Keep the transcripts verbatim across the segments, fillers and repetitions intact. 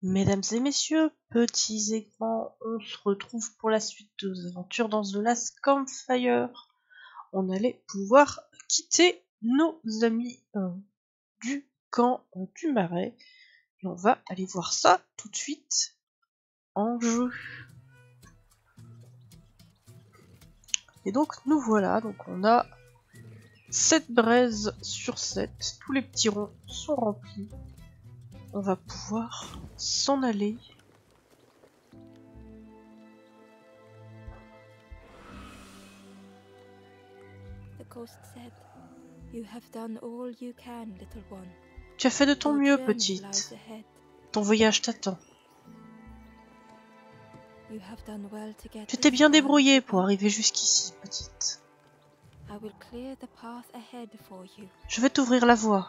Mesdames et messieurs, petits et grands, on se retrouve pour la suite de nos aventures dans The Last Campfire. On allait pouvoir quitter nos amis euh, du camp euh, du Marais. Et on va aller voir ça tout de suite en jeu. Et donc nous voilà, donc on a sept braises sur sept. Tous les petits ronds sont remplis. On va pouvoir s'en aller. The ghost said, "You have done all you can, little one. Tu as fait de ton Your mieux, journey petite. lies ahead. Ton voyage t'attend. You have done well to get Tu t'es this bien far, débrouillée little pour one. arriver jusqu'ici, petite. I will clear the path ahead for you." Je vais t'ouvrir la voie.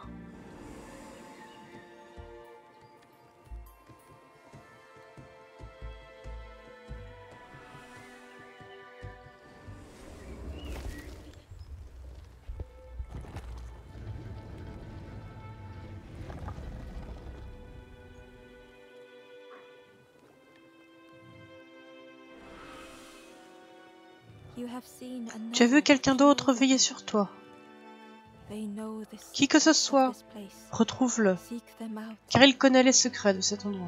You have seen Tu as vu another quelqu'un watching d'autre over veiller you. sur toi. They know the Qui que ce secrets of soit, this place. retrouve-le, Seek them out. car il connaît les secrets de cet endroit.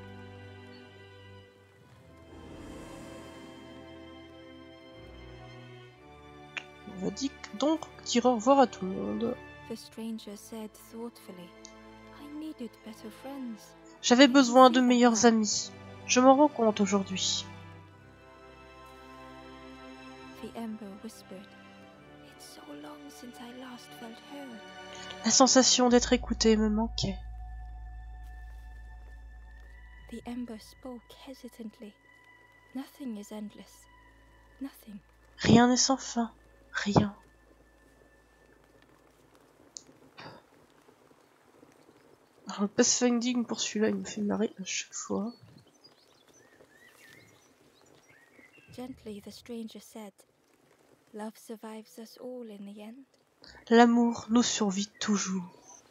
On va dire donc dire au revoir à tout le monde. The stranger said thoughtfully, "I needed better friends." J'avais Can you besoin see de that meilleurs now? amis. Je m'en rends compte aujourd'hui. The ember whispered, "It's so long since I last felt heard." La sensation d'être écouté me manquait. The ember spoke hesitantly. "Nothing is endless. Nothing." Rien n'est sans fin. Rien. Alors, le pathfinding pour celui-là, il me fait marrer à chaque fois. Gently the stranger said, "Love survives us all in the end." L'amour nous survit toujours.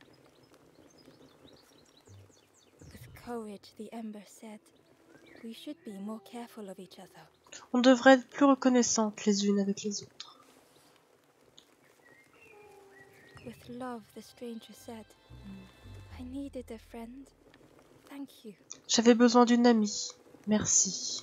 With courage the ember said, "We should be more careful of each other." On devrait être plus reconnaissantes les unes avec les autres. With love the stranger said, "I needed a friend. Thank you." J'avais besoin d'une amie. Merci.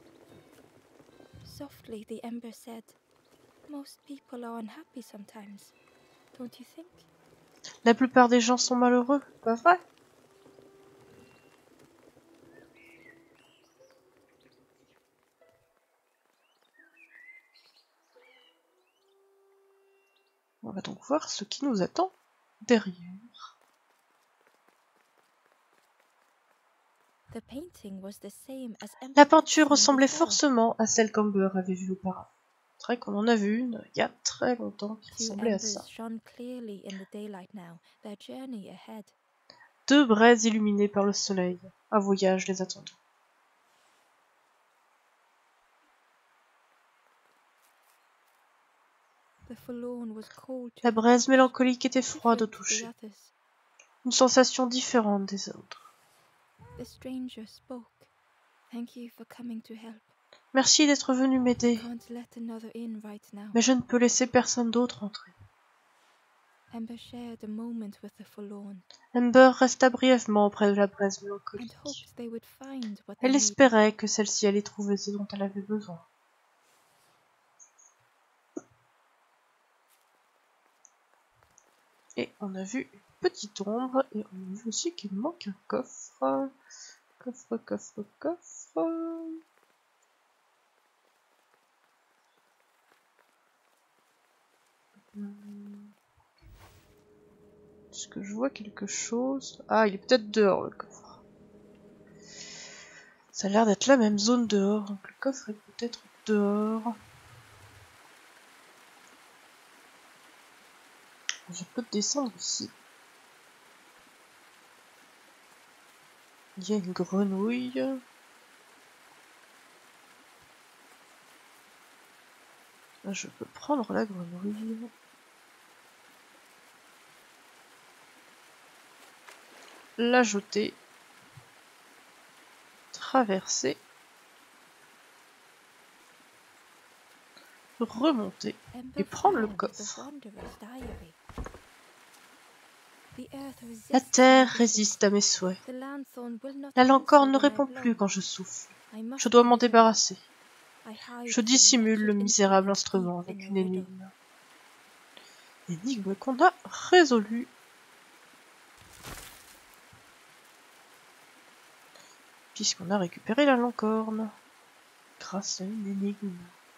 Softly the ember said, "Most people are unhappy sometimes, don't you think?" La plupart des gens sont malheureux, pas vrai? On va donc voir ce qui nous attend derrière. The painting was the same as Ember La had peinture seen ressemblait before. forcément à celle qu'Amber avait vue auparavant. C'est vrai qu'on en a vu une il y a très longtemps qui Two ressemblait à embers ça. shone clearly in the daylight now, their journey ahead. Deux braises illuminées par le soleil. Un voyage les attendant. The forlorn was cold to La the braise touch, mélancolique était froide au different to the toucher. others. Une sensation différente des autres. The stranger spoke. "Thank you for coming to help. Merci d'être venu I m'aider, can't let another in right now." mais je ne peux laisser personne d'autre entrer. Ember shared a moment with the forlorn Amber resta brièvement auprès de la braise and mélancolique. hoped they would find what they Elle needed. espérait que celle-ci allait trouver ce dont elle avait besoin. Et on a vu une petite ombre, et on a vu aussi qu'il manque un coffre. Coffre, coffre, coffre. Hmm. Est-ce que je vois quelque chose? Ah, il est peut-être dehors, le coffre. Ça a l'air d'être la même zone dehors, donc le coffre est peut-être dehors. Je peux descendre ici. Il y a une grenouille. Je peux prendre la grenouille. La jeter. traverser, remonter et prendre le coffre. La terre résiste à mes souhaits. La lancorne ne répond plus quand je souffle. Je dois m'en débarrasser. Je dissimule le misérable instrument avec une énigme. Énigme qu'on a résolue. Puisqu'on a récupéré la lancorne. Grâce à une énigme.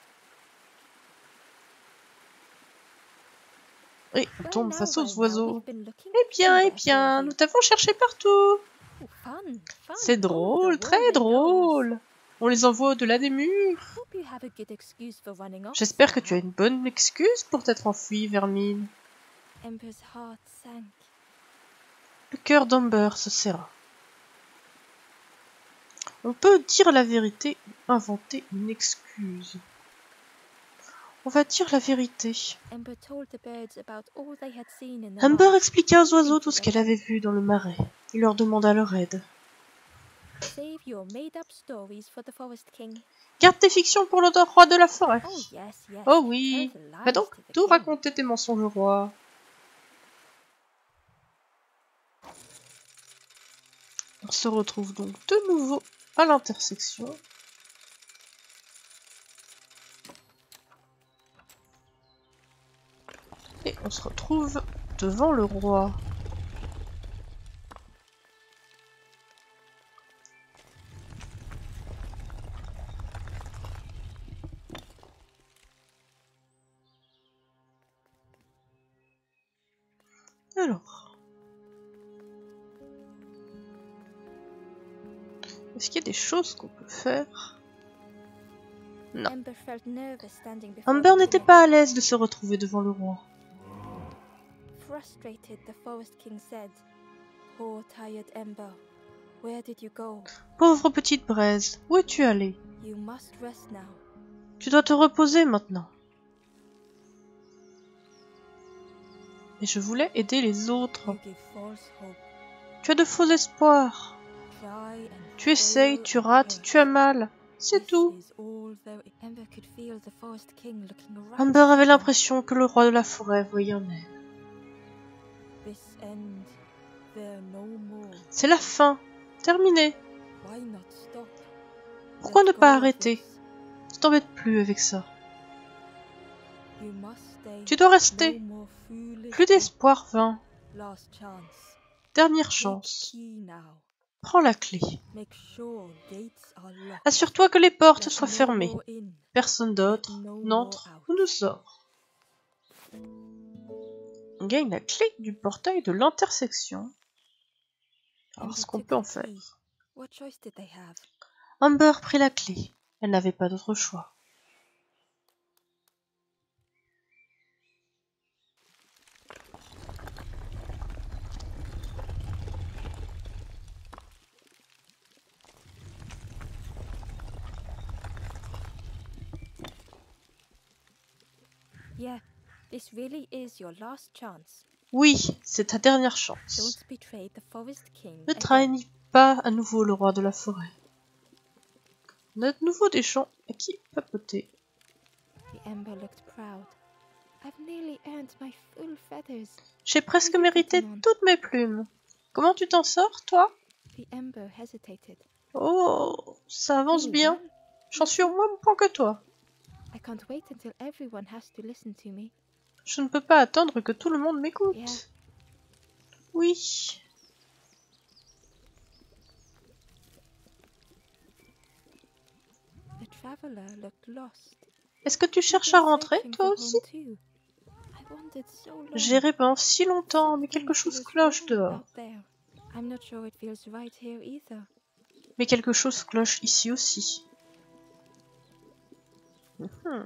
Et on tombe face aux oiseaux. Eh bien, eh bien, nous t'avons cherché partout. C'est drôle, très drôle. On les envoie au-delà des murs. J'espère que tu as une bonne excuse pour t'être enfui, Vermine. Le cœur d'Amber se serra. On peut dire la vérité ou inventer une excuse. On va dire la vérité. Amber expliqua aux oiseaux tout ce qu'elle avait vu dans le marais. Il leur demanda leur aide. Garde tes fictions pour le roi de la forêt. Oh oui. Va donc tout raconter tes mensonges au roi. On se retrouve donc de nouveau à l'intersection. Et on se retrouve devant le roi. Alors. Est-ce qu'il y a des choses qu'on peut faire? Non. Amber n'était pas à l'aise de se retrouver devant le roi. Pauvre petite braise, où es-tu allée? Tu dois te reposer maintenant. Mais je voulais aider les autres. Tu as de faux espoirs. Tu essayes, tu rates, tu as mal. C'est tout. Amber avait l'impression que le roi de la forêt voyait en elle. C'est la fin. Terminé. Pourquoi ne pas arrêter? Ne t'embête plus avec ça. Tu dois rester. Plus d'espoir vain. Dernière chance. Prends la clé. Assure-toi que les portes soient fermées. Personne d'autre n'entre ou ne sort. On gagne la clé du portail de l'intersection. Alors, ce qu'on peut en faire. Amber prit la clé. Elle n'avait pas d'autre choix. Oui, c'est ta dernière chance. Ne trahis pas à nouveau le roi de la forêt. On a de nouveau des gens à qui papoter. J'ai presque mérité toutes mes plumes. Comment tu t'en sors, toi? Oh, ça avance bien. J'en suis au même point que toi. Je ne peux pas attendre que tout le monde m'écoute. Yeah. Oui. Est-ce que tu cherches à rentrer, toi aussi? J'ai erré pendant si longtemps, mais quelque chose cloche dehors. Mais quelque chose cloche ici aussi. Hmm.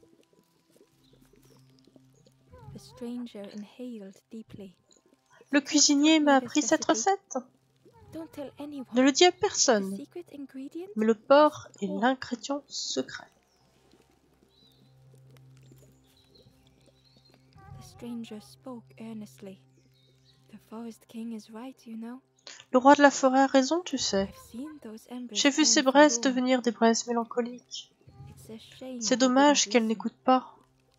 Le cuisinier m'a appris cette recette. Ne le dis à personne. Mais le porc est l'ingrédient secret. Le roi de la forêt a raison, tu sais. I've seen those embers J'ai vu turn ces to braises dawn. devenir des braises mélancoliques. It's a shame C'est they dommage didn't qu'elle listen. n'écoute pas.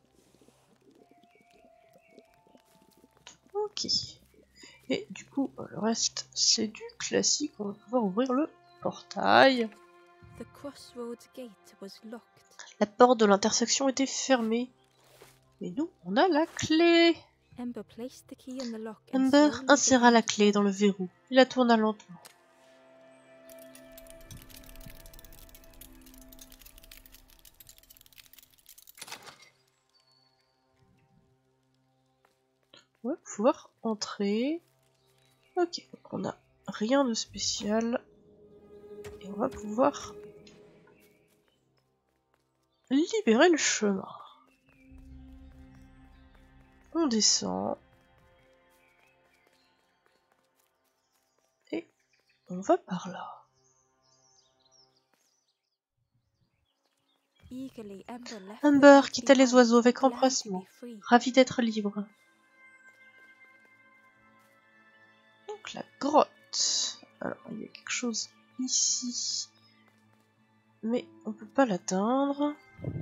Ok. Et du coup, le reste, c'est du classique. On va pouvoir ouvrir le portail. The crossroads gate was locked. La porte de l'intersection était fermée. Et nous, on a la clé. Ember placed the key in the lock and Ember slowly inséra began la to clé turn. dans le verrou. Il la tourna lentement. On va pouvoir entrer. Ok, donc on n'a rien de spécial. Et on va pouvoir libérer le chemin. On descend. Et on va par là. Eagerly, Ember left the Ember gate quitta les behind, oiseaux avec glad to be empressement, free. ravi d'être libre. Donc la grotte. Alors il y a quelque chose ici. Mais on peut pas l'atteindre.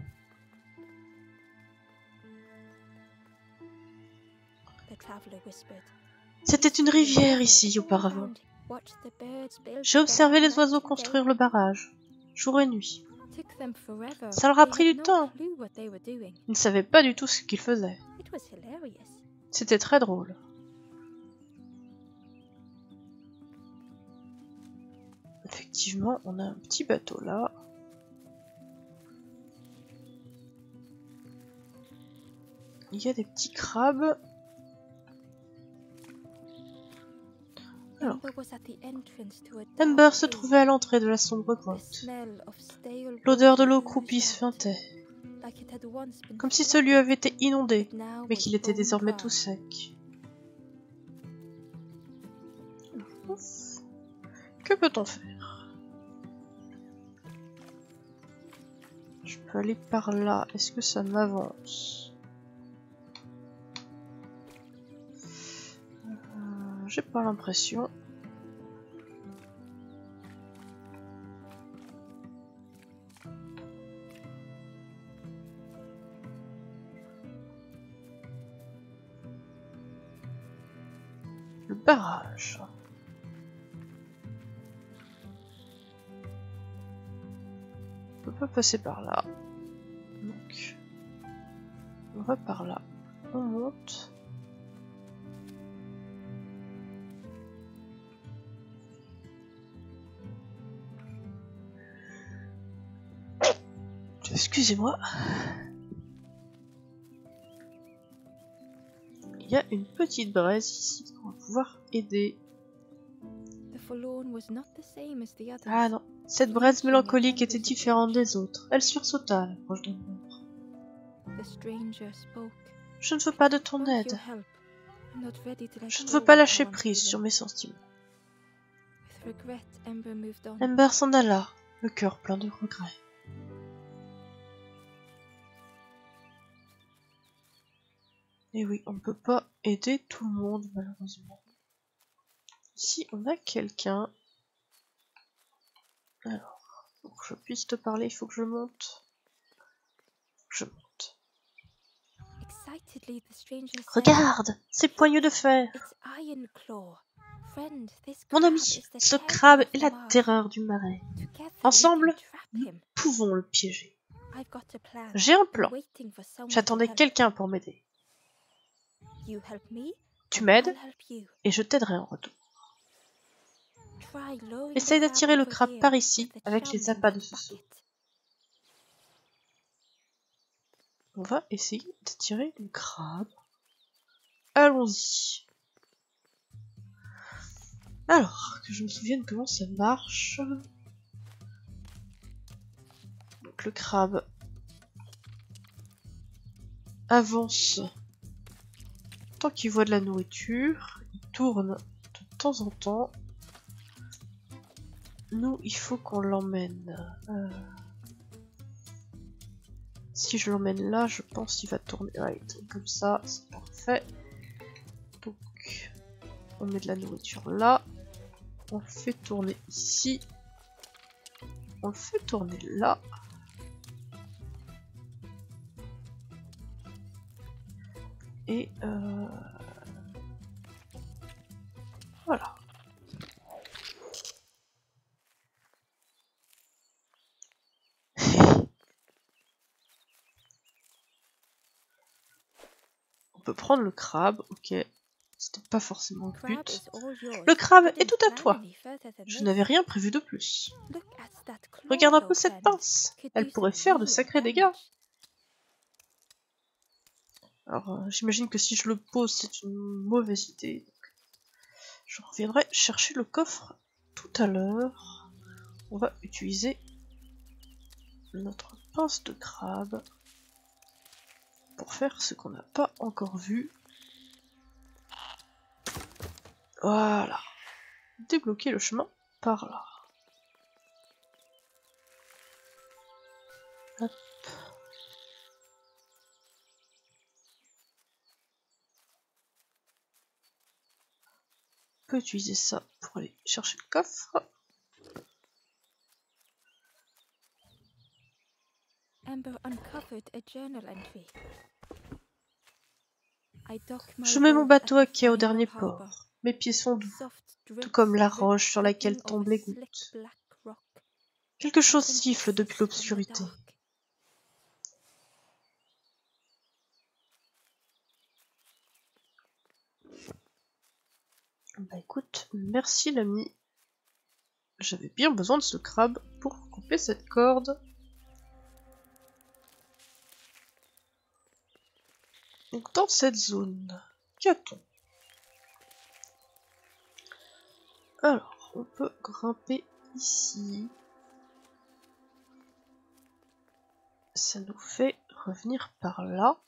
The traveler whispered. C'était une rivière ici auparavant. Watch the birds build J'ai observé their les oiseaux night and construire day. le barrage, jour et nuit. Took them forever. Ça leur a They pris had du no temps. clue what they were doing. Ils ne savaient pas du tout ce qu'ils faisaient. It was hilarious. C'était très drôle. Effectivement, on a un petit bateau là. Il y a des petits crabes. Alors, Ember was at the entrance to a dark Ember se cave. trouvait à l'entrée de la sombre The grotte. smell of stale L'odeur de water l'eau oozed croupie out, suintait, like it had once been comme si ce lieu avait été inondé, flooded, now mais was qu'il était bone désormais dry. tout sec. Que peut-on faire? Je peux aller par là. Est-ce que ça m'avance? euh, J'ai pas l'impression. Le barrage. On peut pas passer par là. Donc, on va par là. On monte. Excusez-moi. Il y a une petite braise ici qu'on va pouvoir aider. The forlorn was not the same as the others. Ah non, cette braise mélancolique était différente des autres. Elle sursauta à l'approche d'Ember. The stranger spoke. Je ne veux pas de ton Want your aide. help. I'm not ready to let Je ne go veux pas of lâcher how I'm prise feeling. sur mes sentiments. With regret, Ember moved on. Ember s'en alla, le cœur plein de regrets. Et oui, on ne peut pas aider tout le monde, malheureusement. Ici, on a quelqu'un. Alors, pour que je puisse te parler, il faut que je monte. Je monte. Excitedly, the stranger said, Regarde, ces poignées de fer. It's Ironclaw. Friend, this Mon crab ami, is the ce terror crabe of est the la marsh. terreur du marais. Together we Ensemble, can trap nous him. pouvons le piéger. I've got a plan. J'ai un I'm plan. waiting for someone to J'attendais help. quelqu'un pour m'aider. You help me, Tu and m'aides I'll help you. et je t'aiderai en retour. Try lowering Essaye the crab d'attirer le over crabe here par ici with the avec charms les in appâts that de ce seau. bucket. On va essayer d'attirer le crabe. Allons-y. Alors, que je me souvienne comment ça marche. Donc le crabe avance tant qu'il voit de la nourriture. Il tourne de temps en temps. Nous, il faut qu'on l'emmène. Euh... Si je l'emmène là, je pense qu'il va tourner. Ouais, il tourne comme ça, c'est parfait. Donc, on met de la nourriture là. On le fait tourner ici. On le fait tourner là. Et euh... voilà. On peut prendre le crabe, ok. C'était pas forcément le but. Le crabe est tout à toi. Je n'avais rien prévu de plus. Regarde un peu cette pince. Elle pourrait faire de sacrés dégâts. Alors, euh, j'imagine que si je le pose, c'est une mauvaise idée. Je reviendrai chercher le coffre tout à l'heure. On va utiliser notre pince de crabe pour faire ce qu'on n'a pas encore vu. Voilà. Débloquer le chemin par là. Hop. On peut utiliser ça pour aller chercher le coffre. Je mets mon bateau à quai au dernier port. Mes pieds sont doux, tout comme la roche sur laquelle tombent les gouttes. Quelque chose siffle depuis l'obscurité. Bah écoute, merci l'ami. J'avais bien besoin de ce crabe pour couper cette corde. Donc dans cette zone, qu'a-t-on? Alors, on peut grimper ici. Ça nous fait revenir par là.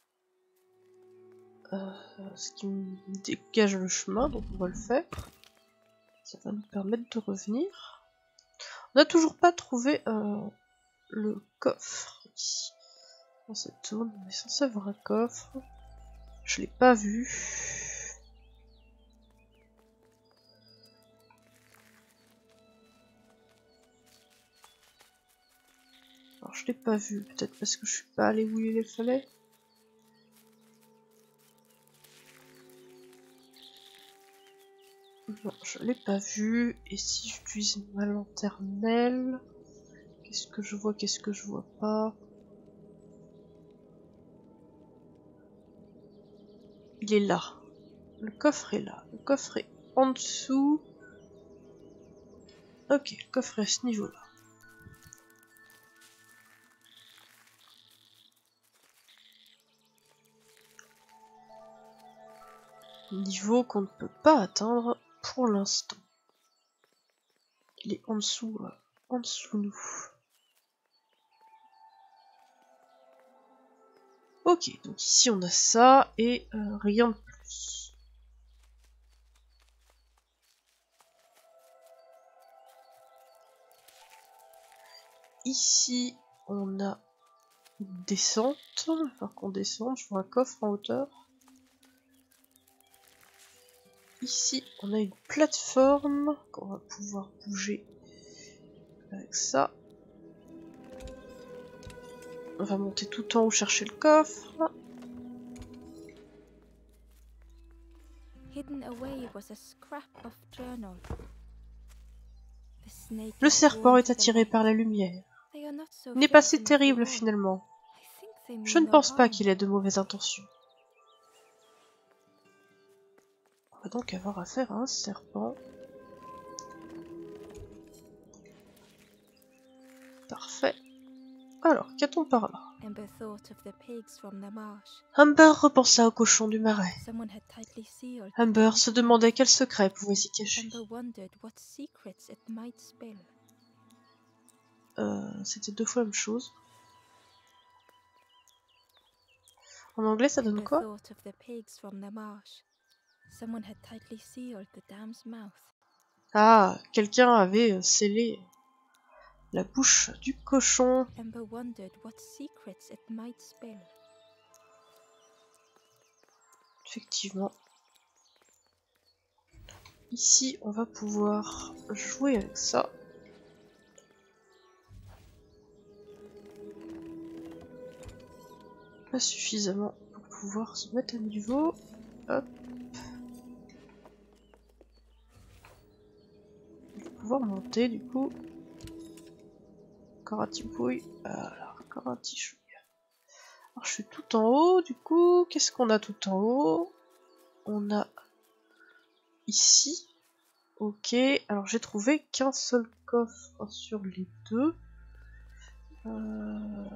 Euh, ce qui me dégage le chemin, donc on va le faire. Ça va nous permettre de revenir. On n'a toujours pas trouvé euh, le coffre ici. Dans cette zone, on est censé avoir un coffre. Je l'ai pas vu. Alors je l'ai pas vu, peut-être parce que je suis pas allé où il fallait. Non, je l'ai pas vu. Et si j'utilise ma lanternelle, qu'est-ce que je vois, qu'est-ce que je vois pas? Il est là. Le coffre est là. Le coffre est en dessous. Ok, le coffre est à ce niveau-là. Niveau qu'on ne peut pas atteindre pour l'instant. Il est en dessous, euh, en dessous de nous. Ok, donc ici on a ça et euh, rien de plus. Ici on a une descente, il va falloir qu'on descende, je vois un coffre en hauteur. Ici on a une plateforme qu'on va pouvoir bouger avec ça. On va monter tout en haut chercher le coffre. Le serpent est attiré par la lumière. Il n'est pas si terrible finalement. Je ne pense pas qu'il ait de mauvaises intentions. On va donc avoir affaire à un serpent. Parfait. Alors, qu'a-t-on par là? Amber repensa aux cochons du marais. Amber se demandait quel secret pouvait s'y cacher. Euh, c'était deux fois la même chose. En anglais, ça donne quoi? Ah, quelqu'un avait scellé la bouche du cochon. Effectivement. ici, on va pouvoir jouer avec ça. Pas suffisamment pour pouvoir se mettre à niveau. Hop. On va pouvoir monter du coup. Encore un petit pouille. Voilà, encore un petit chouïa. Alors je suis tout en haut du coup. Qu'est-ce qu'on a tout en haut? On a ici. Ok, alors j'ai trouvé qu'un seul coffre sur les deux. Euh...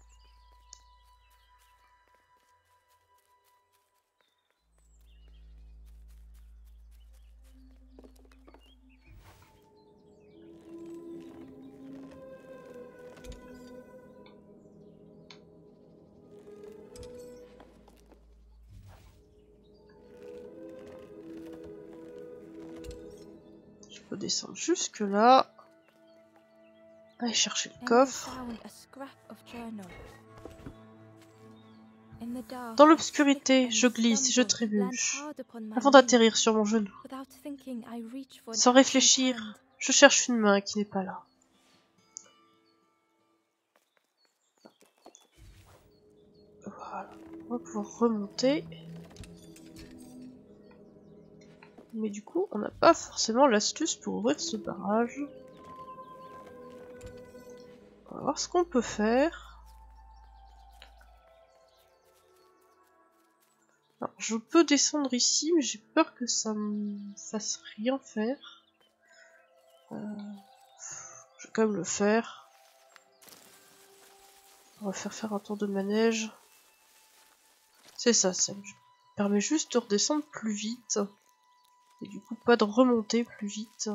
Je peux descendre jusque là. Aller chercher le coffre. Dans l'obscurité, je glisse et je trébuche, avant d'atterrir sur mon genou. Sans réfléchir, je cherche une main qui n'est pas là. Voilà, on va pouvoir remonter. Mais du coup, on n'a pas forcément l'astuce pour ouvrir ce barrage. On va voir ce qu'on peut faire. Alors, je peux descendre ici, mais j'ai peur que ça me fasse rien faire. Euh, je vais quand même le faire. On va faire faire un tour de manège. C'est ça, ça me permet juste de redescendre plus vite. Et du coup, pas de remonter plus vite.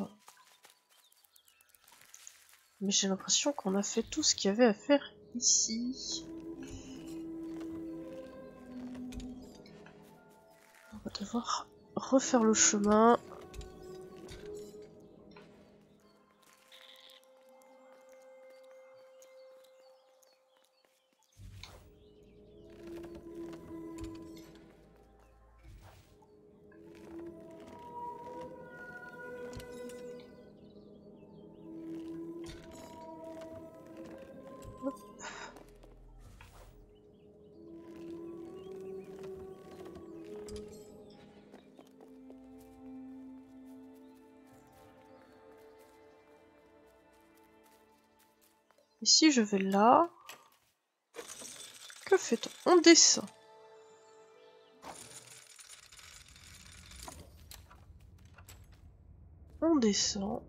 Mais j'ai l'impression qu'on a fait tout ce qu'il y avait à faire ici. On va devoir refaire le chemin. Hop. Et si je vais là, que fait-on? On descend. On descend.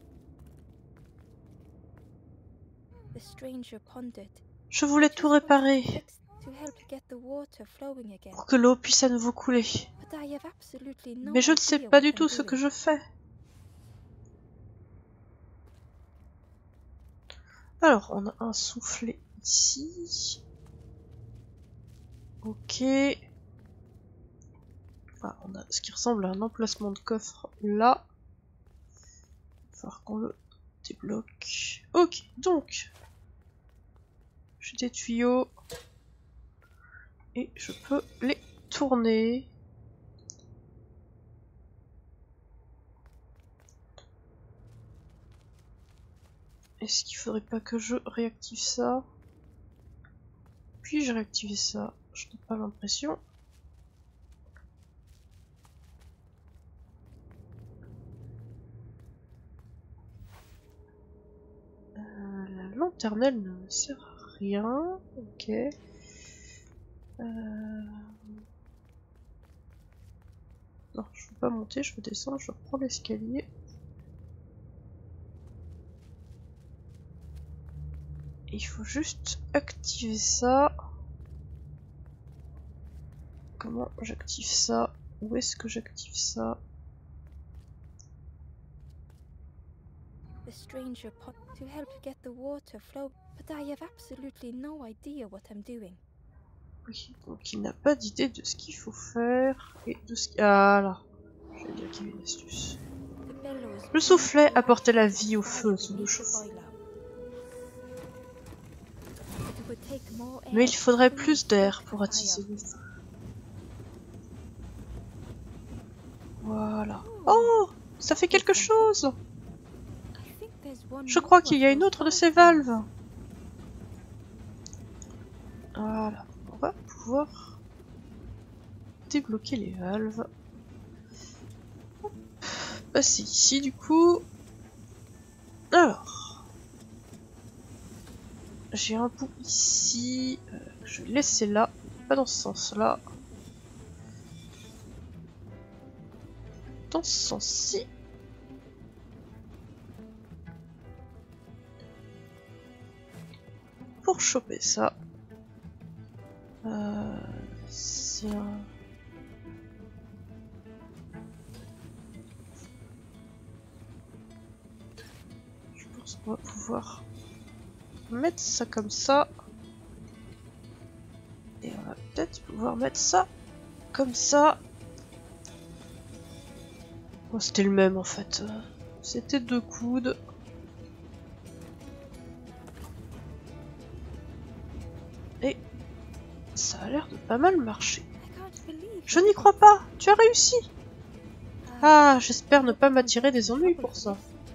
Je voulais tout réparer pour que l'eau puisse à nouveau couler. Mais je ne sais pas du tout ce que je fais. Alors, on a un soufflet ici. Ok. Enfin, on a ce qui ressemble à un emplacement de coffre là. Il va falloir qu'on le débloque. Ok, donc. J'ai des tuyaux. Et je peux les tourner. Est-ce qu'il faudrait pas que je réactive ça? Puis-je réactiver ça? Je n'ai pas l'impression. Euh, la lanternelle ne me sert à rien. Ok. Euh... Non, je veux pas monter, je veux descendre, je reprends l'escalier. Il faut juste activer ça. Comment j'active ça? Où est-ce que j'active ça? The stranger pot to help get the water flow, but I have absolutely no idea what I'm doing. Oui, donc il n'a pas d'idée de ce qu'il faut faire et de ce qui... Ah là, je vais dire qu'il y a une astuce. Le soufflet apportait la vie au feu sous le chauffe. Mais il faudrait plus d'air pour attiser le feu. Voilà. Oh! Ça fait quelque chose. Je crois qu'il y a une autre de ces valves. Voilà, on va pouvoir débloquer les valves. Bah c'est ici du coup. Alors, j'ai un bout ici. Euh, je vais le laisser là, pas dans ce sens-là. Dans ce sens-ci. Pour choper ça. Euh, c'est un... Je pense qu'on va pouvoir mettre ça comme ça. Et on va peut-être pouvoir mettre ça comme ça. Oh, c'était le même en fait. C'était deux coudes. Et ça a l'air de pas mal marcher. Je n'y crois pas. Tu as réussi. Ah, j'espère ne pas m'attirer des ennuis pour ça.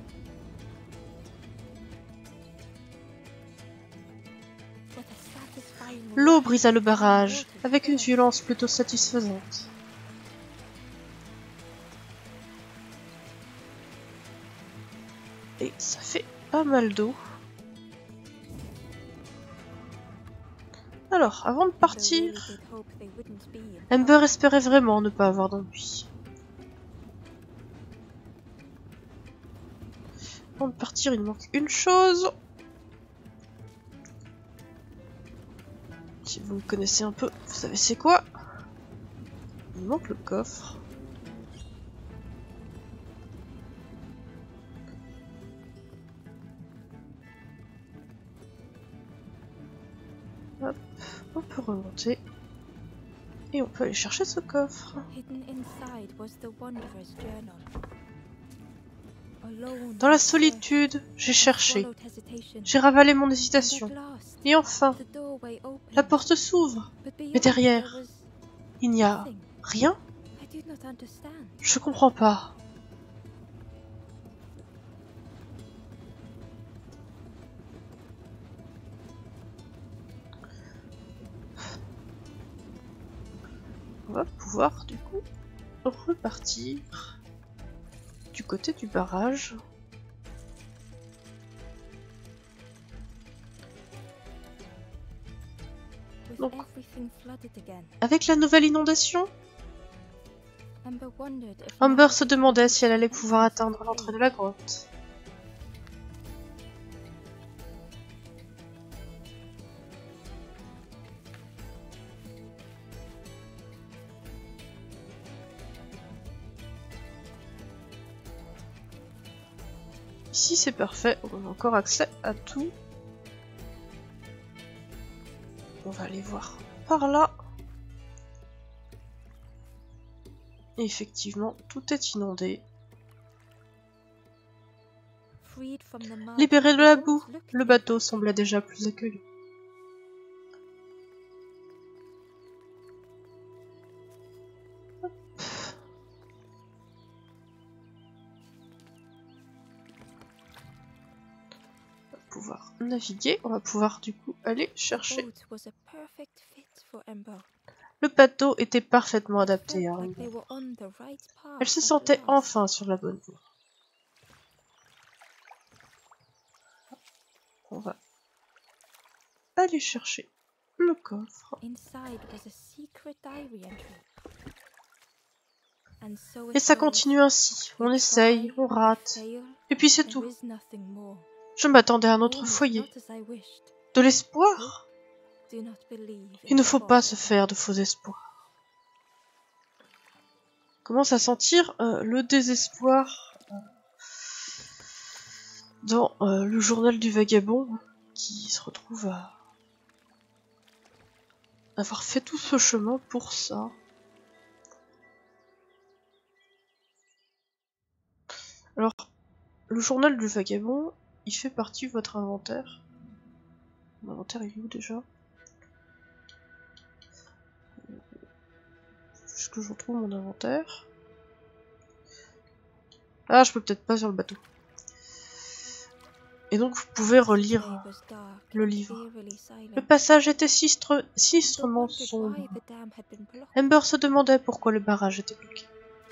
L'eau brisa le barrage, avec une violence plutôt satisfaisante. Et ça fait pas mal d'eau. Alors, avant de partir, Amber espérait vraiment ne pas avoir d'ennui. Avant de partir, il manque une chose. Si vous me connaissez un peu, vous savez c'est quoi? Il manque le coffre. Hop, on peut remonter. Et on peut aller chercher ce coffre. Dans la solitude, j'ai cherché. J'ai ravalé mon hésitation. Et enfin, la porte s'ouvre. Mais derrière, il n'y a rien. Je comprends pas. On va pouvoir du coup repartir du côté du barrage. Donc, avec la nouvelle inondation, Amber se demandait si elle allait pouvoir atteindre l'entrée de la grotte. Ici c'est parfait, on a encore accès à tout. On va aller voir par là. Et effectivement, tout est inondé. Libéré de la boue, le bateau semblait déjà plus accueillant. On va pouvoir naviguer, on va pouvoir du coup aller chercher. Le bateau était parfaitement adapté à Amber. Elle se sentait enfin sur la bonne voie. On va aller chercher le coffre. Et ça continue ainsi. On essaye, on rate, et puis c'est tout. Je m'attendais à un autre foyer. De l'espoir. Il ne faut pas se faire de faux espoirs. Commence à sentir euh, le désespoir euh, dans euh, le journal du vagabond qui se retrouve à avoir fait tout ce chemin pour ça. Alors, le journal du vagabond, il fait partie de votre inventaire. Mon inventaire il est où déjà? Est-ce que je retrouve mon inventaire? Ah, je peux peut-être pas sur le bateau. Et donc vous pouvez relire le livre. Le passage était sistre... sistrement sombre. Amber se demandait pourquoi le barrage était bloqué.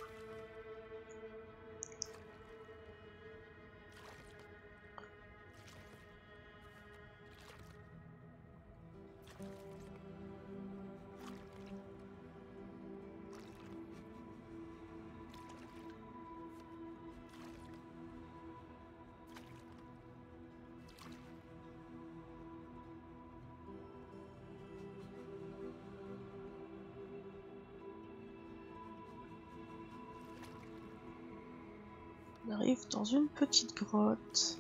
On arrive dans une petite grotte.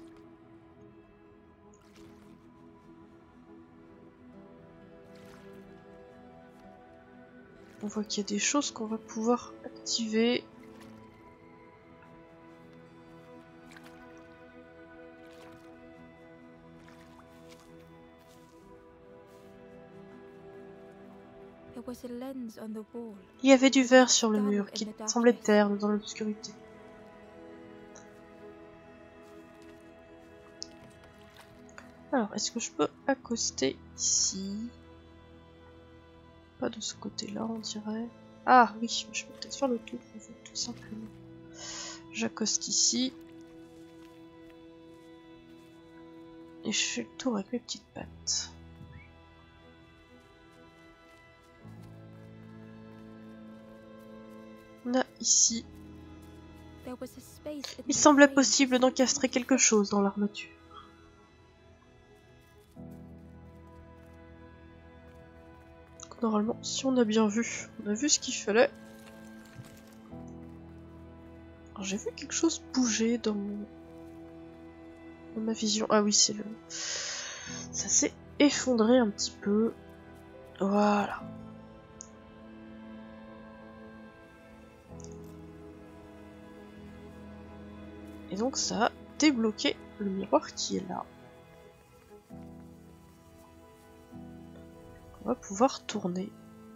On voit qu'il y a des choses qu'on va pouvoir activer. Il y avait du verre sur le mur qui semblait terne dans l'obscurité. Alors, est-ce que je peux accoster ici? Pas de ce côté-là, on dirait. Ah oui, je peux peut-être faire le tour, en fait, tout simplement. J'accoste ici. Et je fais le tour avec mes petites pattes. On a ici. Il semblait possible d'encastrer quelque chose dans l'armature. Normalement, si on a bien vu, on a vu ce qu'il fallait. J'ai vu quelque chose bouger dans, mon... dans ma vision. Ah oui, c'est le... Ça s'est effondré un petit peu. Voilà. Et donc ça a débloqué le miroir qui est là. On va pouvoir tourner.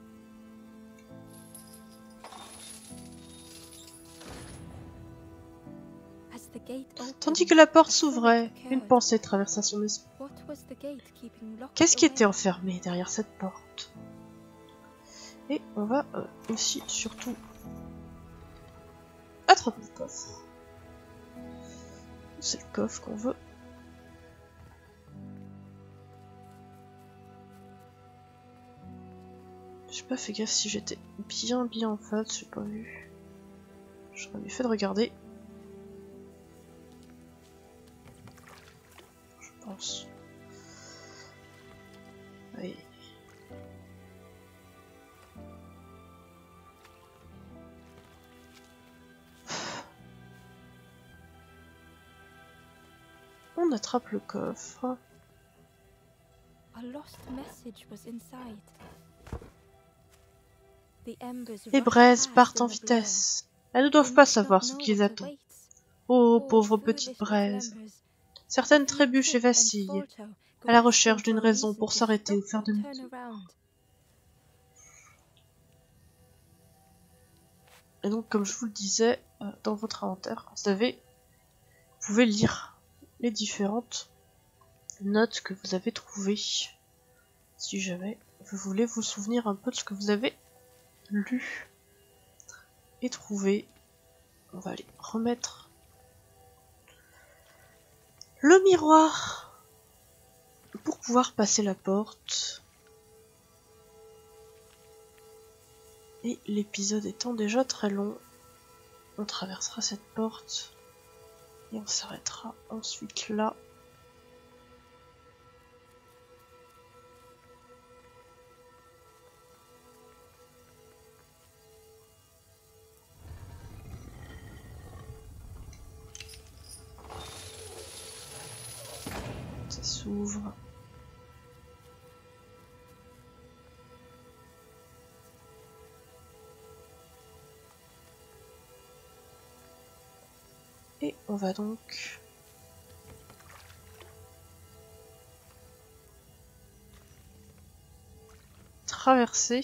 Tandis que la porte s'ouvrait, une pensée traversa son esprit. Qu'est-ce qui était enfermé derrière cette porte? Et on va euh, aussi surtout attraper le coffre. C'est le coffre qu'on veut. J'ai pas fait gaffe si j'étais bien bien en face, j'ai pas vu. J'aurais mieux fait de regarder. Je pense. Oui. On attrape le coffre. Les braises partent en vitesse. Elles ne doivent pas savoir ce qui les attend. Oh, pauvre petite braise. Certaines trébuchent et vacillent, à la recherche d'une raison pour s'arrêter ou faire demi-tour. Et donc, comme je vous le disais, dans votre inventaire, vous avez, vous pouvez lire les différentes notes que vous avez trouvées. Si jamais vous voulez vous souvenir un peu de ce que vous avez lu et trouvé. On va aller remettre le miroir pour pouvoir passer la porte. Et l'épisode étant déjà très long, on traversera cette porte et on s'arrêtera ensuite là. Ça s'ouvre. Et on va donc traverser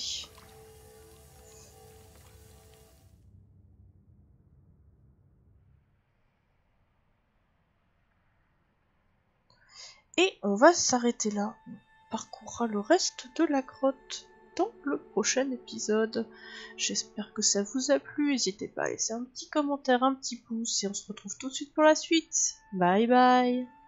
Et on va s'arrêter là. On parcourra le reste de la grotte dans le prochain épisode. J'espère que ça vous a plu. N'hésitez pas à laisser un petit commentaire, un petit pouce et on se retrouve tout de suite pour la suite. Bye bye.